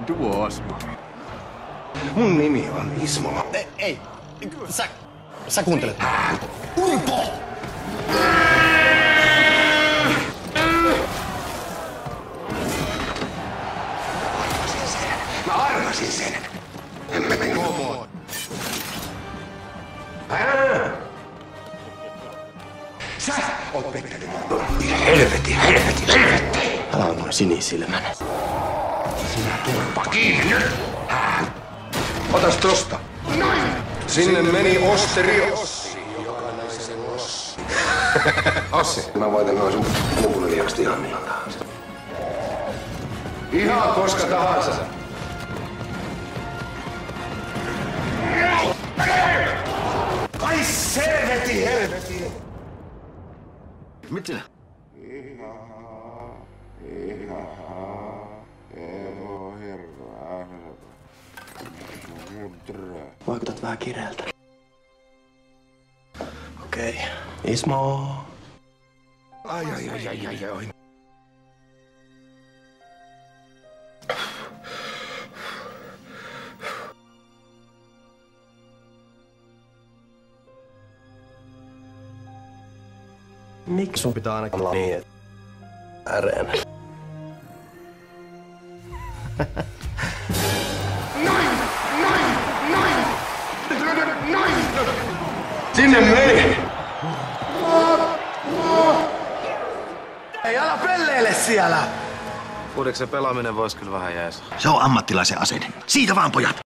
Duo Osmo. Mun nimi on Ismo. Ei. Sä kuuntelet. Urpo! Mä arvasin sen. Emme mene. Sä oot pettänyt mun. Helvetti. Älä on noin sinisilmänä. Sinä turpa kiinni nyt. Otas tosta. Noin! Sinne meni Osteri Ossi. Jokainen Ossi. Ossi. Mä voitan noin sun mukulijaksi ihan milloin tahansa. Ihan koska tahansa. Ai helveti! Mitä? Vaikutat vähän kireältä. Okei. Ismo. Ai. Miksi sun pitää ainakin olla niin, että äreänä? Noin! Sinne meni! Ei ala pelleile siellä! Kuudeksen pelaaminen vois kyllä vähän jees. Se on ammattilaisen asenne. Siitä vaan, pojat!